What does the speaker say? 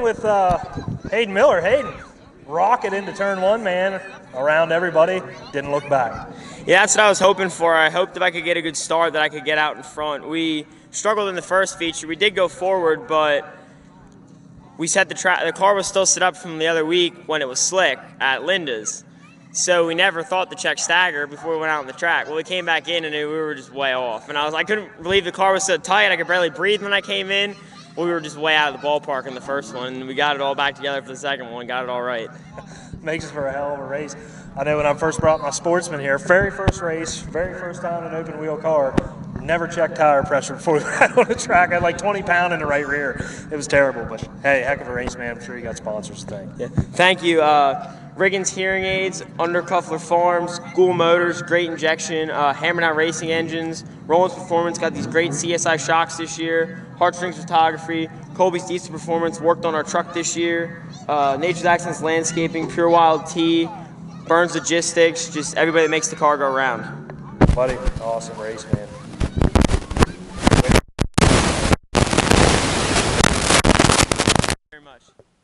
with Hayden Miller. Hayden, rocket into turn one, man, around everybody, didn't look back. Yeah, that's what I was hoping for. I hoped if I could get a good start that I could get out in front. We struggled in the first feature. We did go forward, but we set the track. The car was still set up from the other week when it was slick at Linda's. So we never thought to check stagger before we went out on the track. Well, we came back in and we were just way off. And I couldn't believe the car was so tight. I could barely breathe when I came in. Well, we were just way out of the ballpark in the first one. And we got it all back together for the second one, got it all right. Makes for a hell of a race. I know when I first brought my Sportsman here, very first race, very first time in an open wheel car, never checked tire pressure before we went on the track. I had like 20 pound in the right rear. It was terrible, but hey, heck of a race, man. I'm sure you got sponsors to thank. Yeah. Thank you. Riggins Hearing Aids, Undercuffler Farms, School Motors, great injection, Hammered Out Racing Engines, Rollins Performance got these great CSI shocks this year, Heartstrings Photography, Colby's Diesel Performance worked on our truck this year, Nature's Accents Landscaping, Pure Wild Tea, Burns Logistics, just everybody that makes the car go around. Buddy, awesome race, man. Very much.